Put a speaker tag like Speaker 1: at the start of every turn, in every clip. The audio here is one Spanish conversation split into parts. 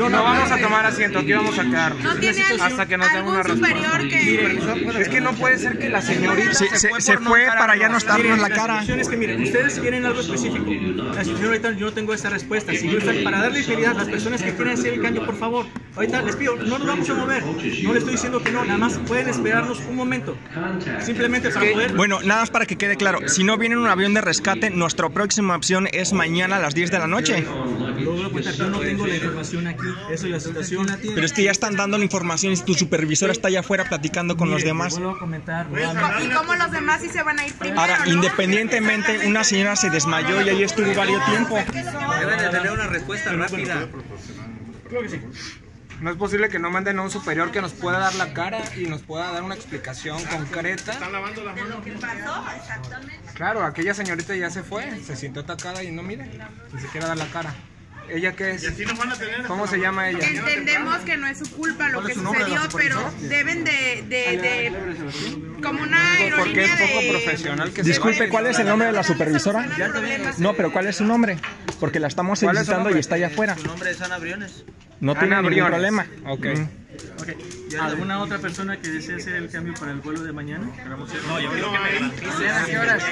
Speaker 1: No vamos a tomar asiento, aquí vamos a quedarnos.
Speaker 2: ¿No tiene
Speaker 1: hasta que nos den una
Speaker 2: algún
Speaker 1: respuesta.
Speaker 2: superior que...?
Speaker 1: Es que no puede ser que la señorita
Speaker 3: se fue para ya no estarnos en la cara.
Speaker 4: La situación es que, miren, ustedes quieren algo específico. La situación ahorita yo no tengo esa respuesta. Si gustan, para darle agilidad a las personas que quieren hacer el cambio, por favor, ahorita les pido, no nos vamos a mover. No le estoy diciendo que no, nada más pueden esperarnos un momento. Simplemente para poder...
Speaker 3: Bueno, nada más para que quede claro, si no viene un avión de rescate, nuestra próxima opción es mañana a las 10 de la noche.
Speaker 4: Luego, yo no tengo la información aquí, eso es la situación.
Speaker 3: Pero es que ya están dando la información y tu supervisor está allá afuera platicando con los demás.
Speaker 4: Vuelvo a comentar.
Speaker 2: ¿Y cómo los demás sí se van a ir primero?
Speaker 3: Ahora,
Speaker 2: ¿no?
Speaker 3: independientemente, una señora se desmayó y ahí estuvo varios tiempo.
Speaker 5: Deben de tener una respuesta rápida.
Speaker 4: Creo que sí.
Speaker 1: No es posible que no manden a un superior que nos pueda dar la cara y nos pueda dar una explicación concreta.
Speaker 2: De lo que pasó, exactamente.
Speaker 1: Claro, aquella señorita ya se fue, se sintió atacada y no, mire, ni siquiera da la cara. ¿Ella qué es? ¿Cómo se llama ella?
Speaker 2: Entendemos que no es su culpa lo que sucedió, pero deben de como una
Speaker 1: Porque
Speaker 2: aerolínea
Speaker 1: es poco
Speaker 2: de...
Speaker 1: profesional que
Speaker 3: Disculpe, ¿cuál es el nombre de la supervisora?
Speaker 2: Problemas.
Speaker 3: No, pero ¿cuál es su nombre? Porque la estamos
Speaker 1: ¿Cuál es su
Speaker 3: solicitando
Speaker 1: nombre?
Speaker 3: y está allá afuera.
Speaker 5: Su nombre es Ana Briones.
Speaker 3: No tiene
Speaker 1: Ana
Speaker 3: ningún
Speaker 1: Briones.
Speaker 3: problema.
Speaker 1: Ok.
Speaker 4: Okay. ¿Alguna otra persona que desee hacer el cambio para el vuelo de mañana? No, yo creo que me garanticen a qué horas.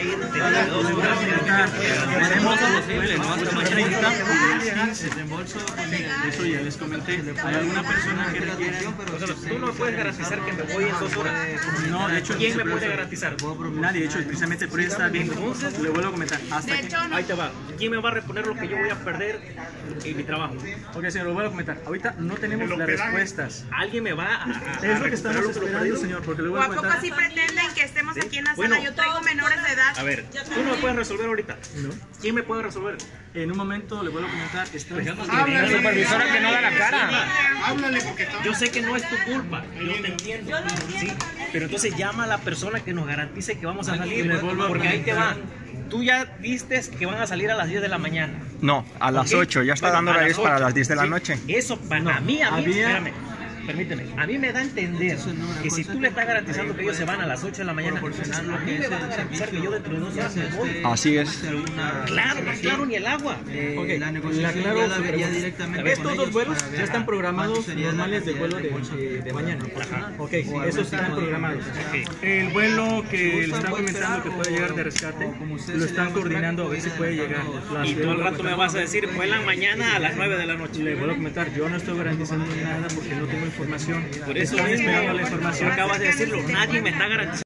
Speaker 4: Tenemos hasta mañana el reembolso. Eso ya les comenté. ¿Hay alguna persona que requiera?
Speaker 5: Tú no me puedes garantizar que me voy en 2 horas.
Speaker 4: No, de hecho,
Speaker 5: ¿Quién me puede garantizar?
Speaker 4: nadie. De hecho, precisamente por eso está bien. Entonces, le vuelvo a comentar. Hasta
Speaker 2: De
Speaker 4: que...
Speaker 2: hecho, no.
Speaker 5: Ahí te va. ¿Quién me va a reponer lo que yo voy a perder en mi trabajo?
Speaker 4: Ok, señor, lo vuelvo a comentar. Ahorita no tenemos las respuestas.
Speaker 5: Alguien me va a
Speaker 4: Es lo que estamos
Speaker 5: recuperar lo
Speaker 4: esperando,
Speaker 5: perdido.
Speaker 4: señor, porque le
Speaker 2: ¿O
Speaker 4: voy a
Speaker 2: a poco
Speaker 4: comentar.
Speaker 2: sí pretenden que estemos aquí en la
Speaker 5: Bueno.
Speaker 2: sala? Yo traigo menores de edad.
Speaker 5: A ver, tú no me puedes resolver ahorita.
Speaker 4: ¿No?
Speaker 5: ¿Quién me puede resolver?
Speaker 4: En un momento le vuelvo a comentar.
Speaker 1: La supervisora que no da la cara.
Speaker 5: Yo sé que no es tu culpa, yo te entiendo. Sí, pero entonces llama a la persona que nos garantice que vamos a salir,
Speaker 4: le vuelvo a
Speaker 5: porque ahí te va.
Speaker 4: comentar.
Speaker 5: Tú ya viste que van a salir a las 10 de la mañana.
Speaker 3: No, a las
Speaker 5: ¿Ok?
Speaker 3: 8, ya está
Speaker 5: Bueno,
Speaker 3: dando
Speaker 5: a
Speaker 3: horarios
Speaker 5: las
Speaker 3: para
Speaker 5: 8.
Speaker 3: las 10 de la
Speaker 5: Sí,
Speaker 3: noche.
Speaker 5: Eso, a mí,
Speaker 4: había-
Speaker 5: espérame, permíteme, a mí me da a entender que si tú le estás garantizando que ellos se van a las 8 de la mañana, entonces a mí me van a garantizar que yo dentro de 2 horas me voy.
Speaker 3: Así es.
Speaker 5: Claro, no claro ni el agua.
Speaker 4: Ok, la aclaro directamente. Estos dos vuelos ya están programados normales del vuelo de mañana. Ok, sí, esos están programados. El vuelo que le están comentando que puede llegar de rescate, lo están coordinando a ver si puede llegar.
Speaker 5: Y todo el rato me vas a decir, vuelan mañana a las 9 de la noche.
Speaker 4: Le vuelvo a comentar, yo no estoy garantizando nada porque no tengo información.
Speaker 5: Por eso
Speaker 4: Están
Speaker 5: mismo,
Speaker 4: esperando la información.
Speaker 5: acabas de decirlo, nadie me está garantizando.